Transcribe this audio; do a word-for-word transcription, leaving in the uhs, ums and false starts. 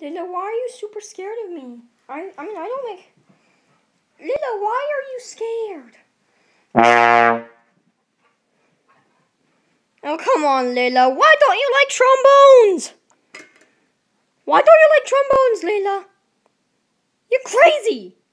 Lila, why are you super scared of me? I I mean, I don't like... Lila, why are you scared? Oh, come on, Lila. Why don't you like trombones? Why don't you like trombones, Lila? You're crazy.